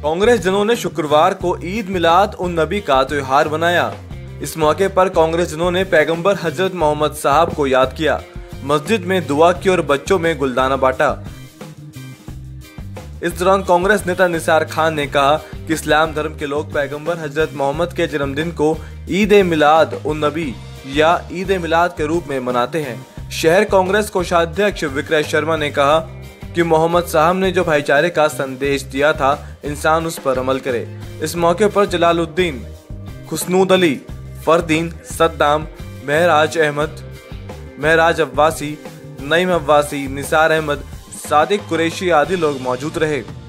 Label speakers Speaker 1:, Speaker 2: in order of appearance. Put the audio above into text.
Speaker 1: कांग्रेस जनों ने शुक्रवार को ईद मिलाद उन नबी का त्योहार मनाया। इस मौके पर कांग्रेस जनों ने पैगंबर हजरत मोहम्मद साहब को याद किया, मस्जिद में दुआ की और बच्चों में गुलदाना बांटा। इस दौरान कांग्रेस नेता निसार खान ने कहा कि इस्लाम धर्म के लोग पैगंबर हजरत मोहम्मद के जन्मदिन को ईद मिलाद उन नबी या ईद मिलाद के रूप में मनाते हैं। शहर कांग्रेस कोषाध्यक्ष विक्रय शर्मा ने कहा कि मोहम्मद साहब ने जो भाईचारे का संदेश दिया था, इंसान उस पर अमल करे। इस मौके पर जलालुद्दीन, खुसनूद अली, फरदीन, सद्दाम, महराज अब्बासी, नईम अब्बासी, निसार अहमद, सादिक कुरैशी आदि लोग मौजूद रहे।